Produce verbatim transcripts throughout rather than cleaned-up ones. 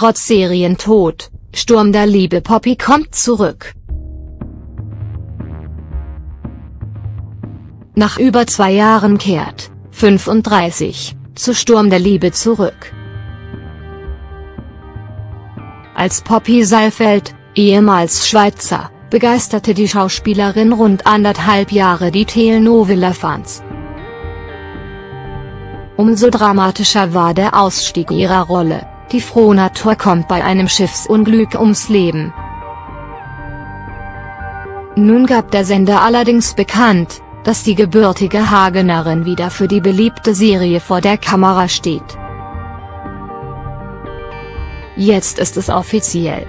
Trotz Serientod, Sturm der Liebe Poppy kommt zurück. Nach über zwei Jahren kehrt, fünfunddreißig, zu Sturm der Liebe zurück. Als Poppy Saalfeld, ehemals Schweizer, begeisterte die Schauspielerin rund anderthalb Jahre die Telenovela-Fans. Umso dramatischer war der Ausstieg ihrer Rolle. Die Frohnatur kommt bei einem Schiffsunglück ums Leben. Nun gab der Sender allerdings bekannt, dass die gebürtige Hagenerin wieder für die beliebte Serie vor der Kamera steht. Jetzt ist es offiziell.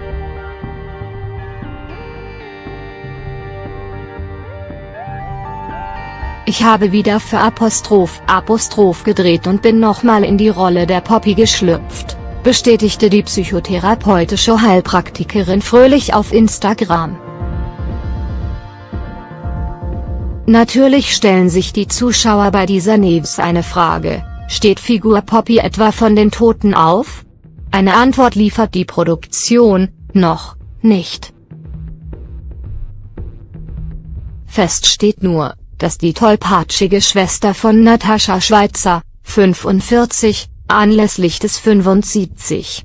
Ich habe wieder für Apostroph Apostroph gedreht und bin nochmal in die Rolle der Poppy geschlüpft, bestätigte die psychotherapeutische Heilpraktikerin fröhlich auf Instagram. Natürlich stellen sich die Zuschauer bei dieser News eine Frage: Steht Figur Poppy etwa von den Toten auf? Eine Antwort liefert die Produktion noch nicht. Fest steht nur, dass die tollpatschige Schwester von Natascha Schweizer, fünfundvierzig, anlässlich des fünfundsiebzig.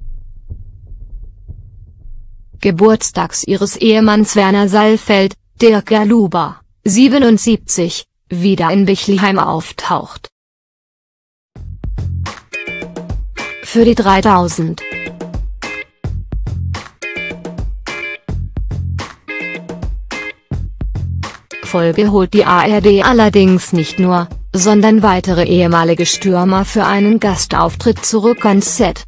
Geburtstags ihres Ehemanns Werner Saalfeld, Dirk Galuba, siebenundsiebzig, wieder in Bichlheim auftaucht. Für die dreitausend. Folge holt die A R D allerdings nicht nur, sondern weitere ehemalige Stürmer für einen Gastauftritt zurück ans Set.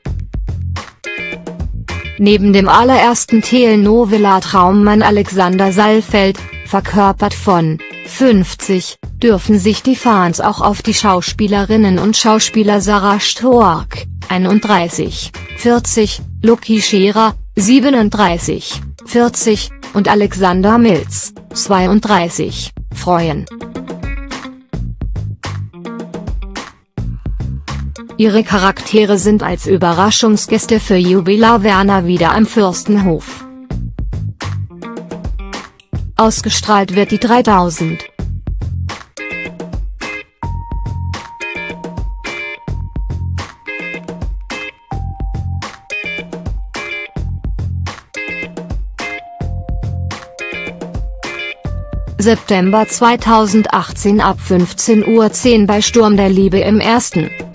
Neben dem allerersten Telenovela-Traummann Alexander Saalfeld, verkörpert von fünfzig, dürfen sich die Fans auch auf die Schauspielerinnen und Schauspieler Sarah Stork, einunddreißig, vierzig, Lucky Scherer, siebenunddreißig, vierzig, und Alexander Mills, zweiunddreißig, freuen. Ihre Charaktere sind als Überraschungsgäste für Jubilar Werner wieder am Fürstenhof. Ausgestrahlt wird die dreitausend. September zweitausendachtzehn ab fünfzehn Uhr zehn bei Sturm der Liebe im Ersten.